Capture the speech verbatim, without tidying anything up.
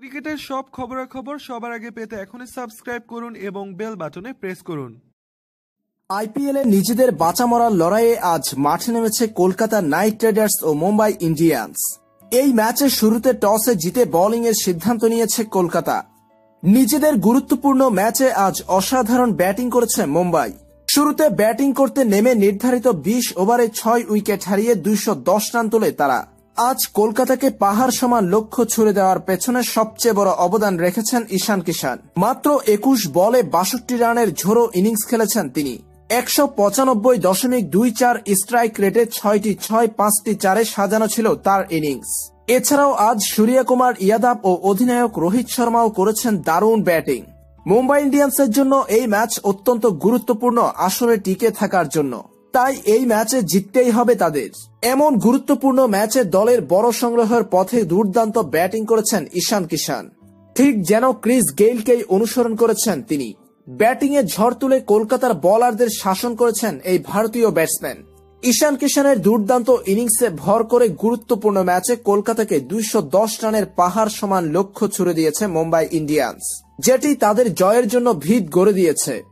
ক্রিকেটের সব খবরাখবর সবার আগে পেতে এখনই সাবস্ক্রাইব করুন এবং বেল বাটনে প্রেস করুন। আইপিএলে নিজেদের বাঁচা মরার লড়াইয়ে আজ মাঠে নেমেছে কলকাতা নাইট রাইডার্স ও মুম্বাই ইন্ডিয়ান্স। এই ম্যাচের শুরুতে টসে জিতে বোলিং এর সিদ্ধান্ত নিয়েছে কলকাতা। নিজেদের গুরুত্বপূর্ণ ম্যাচে আজ অসাধারণ ব্যাটিং করেছে মুম্বাই। শুরুতে ব্যাটিং করতে নেমে নির্ধারিত বিশ ওভারে ছয় উইকেট হারিয়ে দুইশো দশ রান তোলে তারা। আজ কলকাতাকে পাহাড় সমান লক্ষ্য ছুড়ে দেওয়ার পেছনে সবচেয়ে বড় অবদান রেখেছেন ঈশান কিষান। মাত্র একুশ বলে বাষট্টি রানের ঝোড়ো ইনিংস খেলেছেন তিনি। একশো পঁচানব্বই দশমিক দুই চার স্ট্রাইক রেটে ছয়টি ছয় পাঁচটি চারে সাজানো ছিল তার ইনিংস। এছাড়াও আজ সূর্যকুমার ইয়াদব ও অধিনায়ক রোহিত শর্মাও করেছেন দারুণ ব্যাটিং। মুম্বাই ইন্ডিয়ান্সের জন্য এই ম্যাচ অত্যন্ত গুরুত্বপূর্ণ আসরে টিকে থাকার জন্য, তাই এই ম্যাচে জিততেই হবে তাদের। এমন গুরুত্বপূর্ণ ম্যাচে দলের বড় সংগ্রহের পথে দুর্দান্ত ব্যাটিং করেছেন ঈশান কিষান। ঠিক যেন ক্রিস গেইলকেই অনুসরণ করেছেন তিনি। ব্যাটিংয়ে ঝড় তুলে কলকাতার বোলারদের শাসন করেছেন এই ভারতীয় ব্যাটসম্যান। ঈশান কিষানের দুর্দান্ত ইনিংসে ভর করে গুরুত্বপূর্ণ ম্যাচে কলকাতাকে দুইশো দশ রানের পাহাড় সমান লক্ষ্য ছুড়ে দিয়েছে মুম্বাই ইন্ডিয়ান্স, যেটি তাদের জয়ের জন্য ভিত গড়ে দিয়েছে।